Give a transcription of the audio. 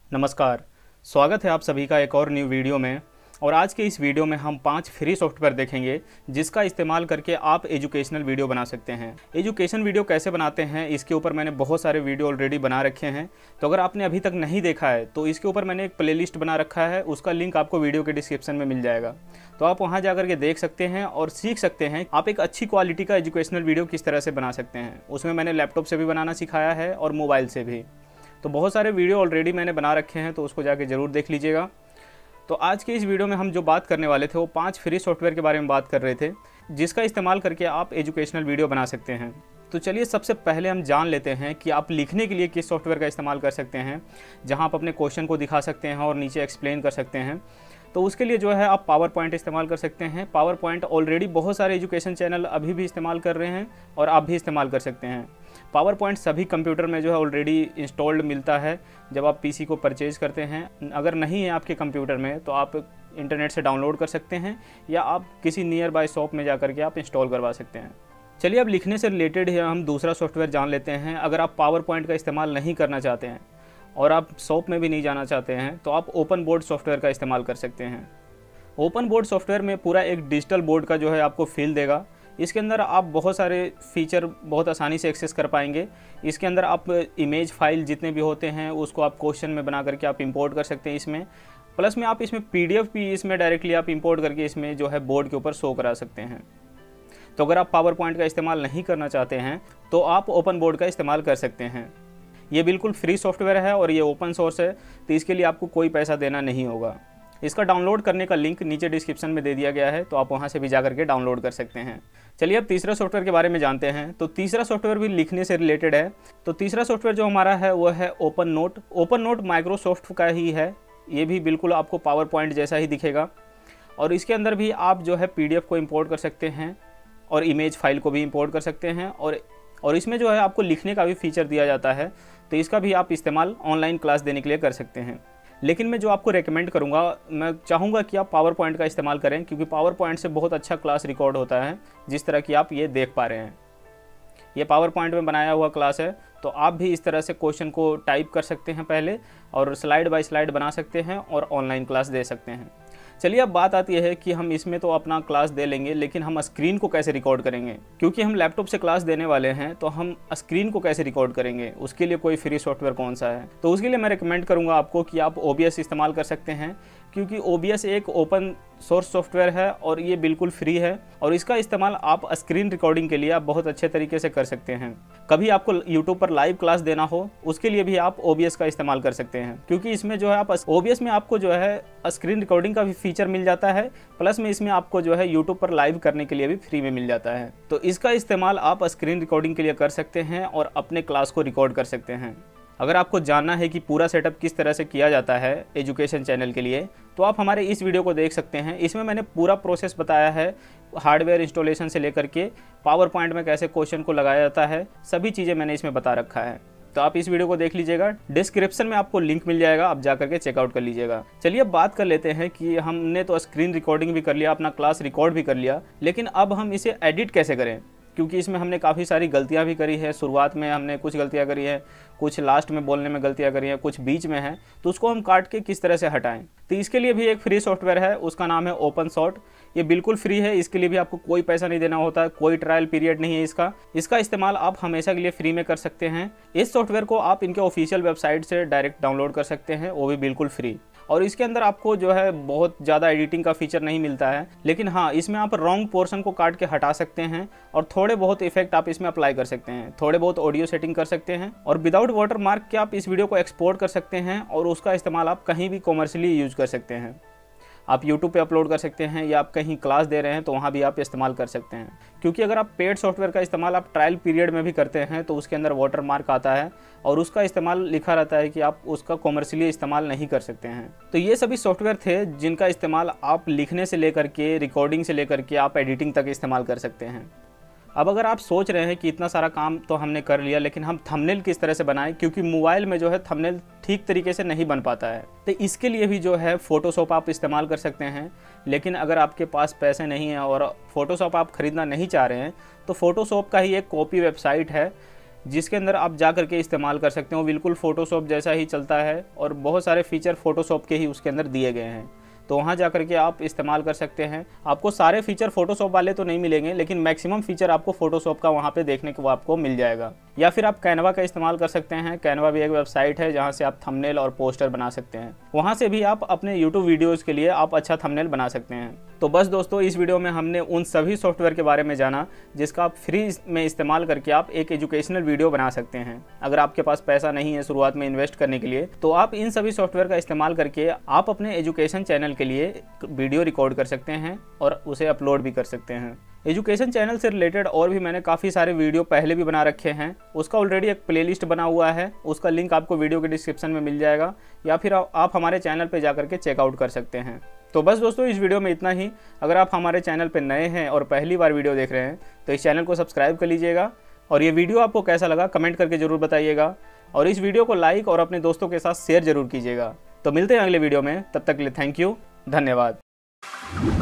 नमस्कार। स्वागत है आप सभी का एक और न्यू वीडियो में। और आज के इस वीडियो में हम 5 फ्री सॉफ्टवेयर देखेंगे जिसका इस्तेमाल करके आप एजुकेशनल वीडियो बना सकते हैं। एजुकेशन वीडियो कैसे बनाते हैं इसके ऊपर मैंने बहुत सारे वीडियो ऑलरेडी बना रखे हैं, तो अगर आपने अभी तक नहीं देखा है तो इसके ऊपर मैंने एक प्लेलिस्ट बना रखा है, उसका लिंक आपको वीडियो के डिस्क्रिप्शन में मिल जाएगा। तो आप वहाँ जा करके देख सकते हैं और सीख सकते हैं आप एक अच्छी क्वालिटी का एजुकेशनल वीडियो किस तरह से बना सकते हैं। उसमें मैंने लैपटॉप से भी बनाना सिखाया है और मोबाइल से भी। तो बहुत सारे वीडियो ऑलरेडी मैंने बना रखे हैं, तो उसको जाके ज़रूर देख लीजिएगा। तो आज के इस वीडियो में हम जो बात करने वाले थे वो 5 फ्री सॉफ्टवेयर के बारे में बात कर रहे थे जिसका इस्तेमाल करके आप एजुकेशनल वीडियो बना सकते हैं। तो चलिए सबसे पहले हम जान लेते हैं कि आप लिखने के लिए किस सॉफ्टवेयर का इस्तेमाल कर सकते हैं, जहां आप अपने क्वेश्चन को दिखा सकते हैं और नीचे एक्सप्लेन कर सकते हैं। तो उसके लिए जो है आप पावर पॉइंट इस्तेमाल कर सकते हैं। पावर पॉइंट ऑलरेडी बहुत सारे एजुकेशन चैनल अभी भी इस्तेमाल कर रहे हैं और आप भी इस्तेमाल कर सकते हैं। पावर पॉइंट सभी कंप्यूटर में जो है ऑलरेडी इंस्टॉल्ड मिलता है जब आप पीसी को परचेज करते हैं। अगर नहीं है आपके कंप्यूटर में तो आप इंटरनेट से डाउनलोड कर सकते हैं या आप किसी नियर बाय शॉप में जा करके आप इंस्टॉल करवा सकते हैं। चलिए अब लिखने से रिलेटेड हम दूसरा सॉफ्टवेयर जान लेते हैं। अगर आप पावर पॉइंट का इस्तेमाल नहीं करना चाहते हैं और आप शॉप में भी नहीं जाना चाहते हैं तो आप ओपन बोर्ड सॉफ्टवेयर का इस्तेमाल कर सकते हैं। ओपन बोर्ड सॉफ्टवेयर में पूरा एक डिजिटल बोर्ड का जो है आपको फील देगा। इसके अंदर आप बहुत सारे फीचर बहुत आसानी से एक्सेस कर पाएंगे। इसके अंदर आप इमेज फाइल जितने भी होते हैं उसको आप क्वेश्चन में बना करके आप इंपोर्ट कर सकते हैं इसमें। प्लस में आप इसमें पीडीएफ भी इसमें डायरेक्टली आप इंपोर्ट करके इसमें जो है बोर्ड के ऊपर शो करा सकते हैं। तो अगर आप पावर पॉइंट का इस्तेमाल नहीं करना चाहते हैं तो आप ओपन बोर्ड का इस्तेमाल कर सकते हैं। ये बिल्कुल फ्री सॉफ्टवेयर है और ये ओपन सोर्स है, तो इसके लिए आपको कोई पैसा देना नहीं होगा। इसका डाउनलोड करने का लिंक नीचे डिस्क्रिप्शन में दे दिया गया है, तो आप वहां से भी जा करके डाउनलोड कर सकते हैं। चलिए अब तीसरा सॉफ्टवेयर के बारे में जानते हैं। तो तीसरा सॉफ्टवेयर भी लिखने से रिलेटेड है। तो तीसरा सॉफ्टवेयर जो हमारा है वो है open note. Open note Microsoft का ही है। ये भी बिल्कुल आपको पावर पॉइंट जैसा ही दिखेगा और इसके अंदर भी आप जो है पीडीएफ को इम्पोर्ट कर सकते हैं और इमेज फाइल को भी इम्पोर्ट कर सकते हैं और इसमें जो है आपको लिखने का भी फीचर दिया जाता है, तो इसका भी आप इस्तेमाल ऑनलाइन क्लास देने के लिए कर सकते हैं। लेकिन मैं जो आपको रेकमेंड करूंगा, मैं चाहूँगा कि आप पावर पॉइंट का इस्तेमाल करें, क्योंकि पावर पॉइंट से बहुत अच्छा क्लास रिकॉर्ड होता है जिस तरह की आप ये देख पा रहे हैं। ये पावर पॉइंट में बनाया हुआ क्लास है, तो आप भी इस तरह से क्वेश्चन को टाइप कर सकते हैं पहले और स्लाइड बाय स्लाइड बना सकते हैं और ऑनलाइन क्लास दे सकते हैं। चलिए अब बात आती है कि हम इसमें तो अपना क्लास दे लेंगे, लेकिन हम स्क्रीन को कैसे रिकॉर्ड करेंगे। क्योंकि हम लैपटॉप से क्लास देने वाले हैं तो हम स्क्रीन को कैसे रिकॉर्ड करेंगे, उसके लिए कोई फ्री सॉफ्टवेयर कौन सा है। तो उसके लिए मैं रिकमेंड करूंगा आपको कि आप OBS इस्तेमाल कर सकते हैं, क्योंकि OBS एक ओपन सोर्स सॉफ्टवेयर है और ये बिल्कुल फ्री है और इसका इस्तेमाल आप स्क्रीन रिकॉर्डिंग के लिए आप बहुत अच्छे तरीके से कर सकते हैं। कभी आपको यूट्यूब पर लाइव क्लास देना हो उसके लिए भी आप OBS का इस्तेमाल कर सकते हैं, क्योंकि इसमें जो है आप OBS में आपको जो है स्क्रीन रिकॉर्डिंग का भी फीचर मिल जाता है, प्लस में इसमें आपको जो है यूट्यूब पर लाइव करने के लिए भी फ्री में मिल जाता है। तो इसका इस्तेमाल आप स्क्रीन रिकॉर्डिंग के लिए कर सकते हैं और अपने क्लास को रिकॉर्ड कर सकते हैं। अगर आपको जानना है कि पूरा सेटअप किस तरह से किया जाता है एजुकेशन चैनल के लिए, तो आप हमारे इस वीडियो को देख सकते हैं। इसमें मैंने पूरा प्रोसेस बताया है, हार्डवेयर इंस्टॉलेशन से लेकर के पावर पॉइंट में कैसे क्वेश्चन को लगाया जाता है, सभी चीज़ें मैंने इसमें बता रखा है। तो आप इस वीडियो को देख लीजिएगा, डिस्क्रिप्शन में आपको लिंक मिल जाएगा, आप जा करके चेकआउट कर लीजिएगा। चलिए अब बात कर लेते हैं कि हमने तो स्क्रीन रिकॉर्डिंग भी कर लिया, अपना क्लास रिकॉर्ड भी कर लिया, लेकिन अब हम इसे एडिट कैसे करें, क्योंकि इसमें हमने काफ़ी सारी गलतियां भी करी है। शुरुआत में हमने कुछ गलतियां करी है, कुछ लास्ट में बोलने में गलतियां करी हैं, कुछ बीच में है, तो उसको हम काट के किस तरह से हटाएं। तो इसके लिए भी एक फ्री सॉफ्टवेयर है, उसका नाम है ओपन शॉट। ये बिल्कुल फ्री है, इसके लिए भी आपको कोई पैसा नहीं देना होता है, कोई ट्रायल पीरियड नहीं है इसका इस्तेमाल आप हमेशा के लिए फ्री में कर सकते हैं। इस सॉफ्टवेयर को आप इनके ऑफिशियल वेबसाइट से डायरेक्ट डाउनलोड कर सकते हैं, वो भी बिल्कुल फ्री। और इसके अंदर आपको जो है बहुत ज़्यादा एडिटिंग का फीचर नहीं मिलता है, लेकिन हाँ इसमें आप रॉन्ग पोर्शन को काट के हटा सकते हैं और थोड़े बहुत इफेक्ट आप इसमें अप्लाई कर सकते हैं, थोड़े बहुत ऑडियो सेटिंग कर सकते हैं और विदाउट वाटरमार्क के आप इस वीडियो को एक्सपोर्ट कर सकते हैं और उसका इस्तेमाल आप कहीं भी कॉमर्शियली यूज कर सकते हैं। आप YouTube पे अपलोड कर सकते हैं या आप कहीं क्लास दे रहे हैं तो वहाँ भी आप इस्तेमाल कर सकते हैं। क्योंकि अगर आप पेड सॉफ्टवेयर का इस्तेमाल आप ट्रायल पीरियड में भी करते हैं तो उसके अंदर वाटर मार्क आता है और उसका इस्तेमाल लिखा रहता है कि आप उसका कॉमर्शियली इस्तेमाल नहीं कर सकते हैं। तो ये सभी सॉफ्टवेयर थे जिनका इस्तेमाल आप लिखने से लेकर के रिकॉर्डिंग से लेकर के आप एडिटिंग तक इस्तेमाल कर सकते हैं। अब अगर आप सोच रहे हैं कि इतना सारा काम तो हमने कर लिया, लेकिन हम थंबनेल किस तरह से बनाएं, क्योंकि मोबाइल में जो है थंबनेल ठीक तरीके से नहीं बन पाता है, तो इसके लिए भी जो है फोटोशॉप आप इस्तेमाल कर सकते हैं। लेकिन अगर आपके पास पैसे नहीं हैं और फोटोशॉप आप ख़रीदना नहीं चाह रहे हैं तो फोटोशॉप का ही एक कॉपी वेबसाइट है जिसके अंदर आप जा करके इस्तेमाल कर सकते हो। बिल्कुल फ़ोटोशॉप जैसा ही चलता है और बहुत सारे फीचर फ़ोटोशॉप के ही उसके अंदर दिए गए हैं, तो वहाँ जा करके आप इस्तेमाल कर सकते हैं। आपको सारे फीचर फ़ोटोशॉप वाले तो नहीं मिलेंगे, लेकिन मैक्सिमम फीचर आपको फ़ोटोशॉप का वहाँ पे देखने को आपको मिल जाएगा। या फिर आप कैनवा का इस्तेमाल कर सकते हैं। कैनवा भी एक वेबसाइट है जहाँ से आप थंबनेल और पोस्टर बना सकते हैं। वहाँ से भी आप अपने यूट्यूब वीडियोज़ के लिए आप अच्छा थंबनेल बना सकते हैं। तो बस दोस्तों, इस वीडियो में हमने उन सभी सॉफ्टवेयर के बारे में जाना जिसका आप फ्री में इस्तेमाल करके आप एक एजुकेशनल वीडियो बना सकते हैं। अगर आपके पास पैसा नहीं है शुरुआत में इन्वेस्ट करने के लिए, तो आप इन सभी सॉफ्टवेयर का इस्तेमाल करके आप अपने एजुकेशन चैनल के लिए वीडियो रिकॉर्ड कर सकते हैं और उसे अपलोड भी कर सकते हैं। एजुकेशन चैनल से रिलेटेड और भी मैंने काफ़ी सारे वीडियो पहले भी बना रखे हैं। उसका ऑलरेडी एक प्लेलिस्ट बना हुआ है, उसका लिंक आपको वीडियो के डिस्क्रिप्शन में मिल जाएगा, या फिर आप हमारे चैनल पे जा करके चेकआउट कर सकते हैं। तो बस दोस्तों, इस वीडियो में इतना ही। अगर आप हमारे चैनल पे नए हैं और पहली बार वीडियो देख रहे हैं तो इस चैनल को सब्सक्राइब कर लीजिएगा, और ये वीडियो आपको कैसा लगा कमेंट करके ज़रूर बताइएगा, और इस वीडियो को लाइक और अपने दोस्तों के साथ शेयर ज़रूर कीजिएगा। तो मिलते हैं अगले वीडियो में, तब तक के लिए थैंक यू, धन्यवाद।